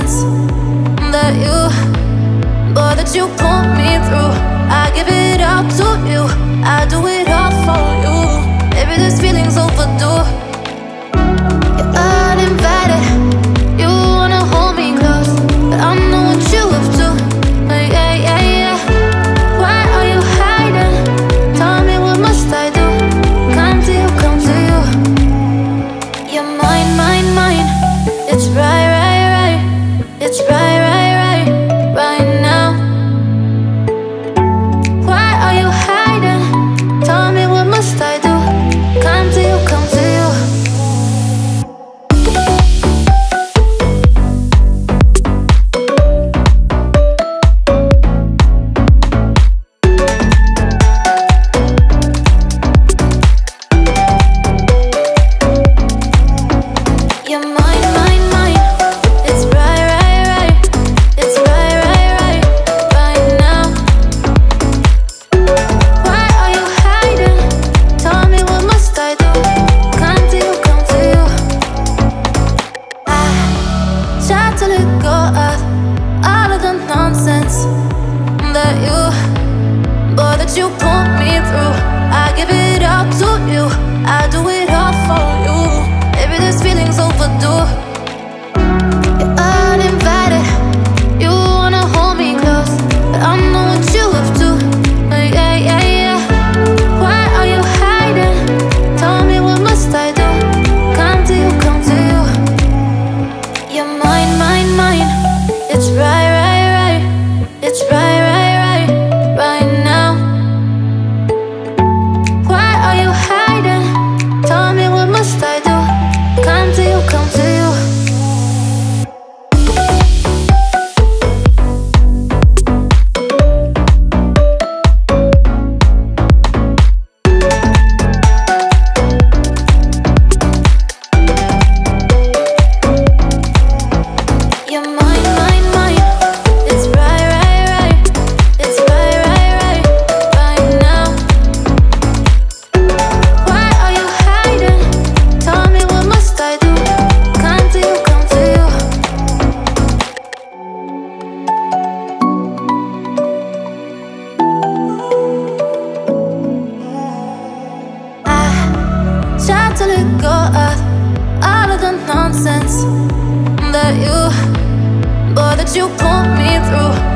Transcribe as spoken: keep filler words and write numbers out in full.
nonsense that you, boy, that you pulled me through. I give it up to you, I do it all for you. Maybe this feeling's overdue. You're uninvited, you wanna hold me close, but I know what you have to. Yeah, yeah, yeah. Why are you hiding? Tell me, what must I do? Come to you, come to you. You're mine, mine, mine. It's right, right, right. It's right, right, right, right now. Why are you hiding? Tell me, what must I do? Come to you, come to you. You're mine, mine, mine. It's right, right, right. It's right, right, right, right now. Why are you hiding? Tell me, what must I do? Come to you, come to you. I try to let go of all of the nonsense that you, boy, that you pulled me through. I give it up to you, I do it all for you. Maybe this feeling's overdue. You're uninvited, you wanna hold me close, but I know what you have to. Yeah, yeah, yeah. Why are you hiding? Tell me, what must I do? Come to you, come to you. You're mine, mine, mine. It's right, right, right. It's right, right, right, right now. Why are you hiding? Tell me, what must I do? Come to you, come to you. You're mine, mine, mine. It's right, right, right. It's right, right, right, right now. Why are you hiding? Tell me, what must I do? Come to you, come to you. I try to let go of all of the nonsense that you, boy, that you pulled me through.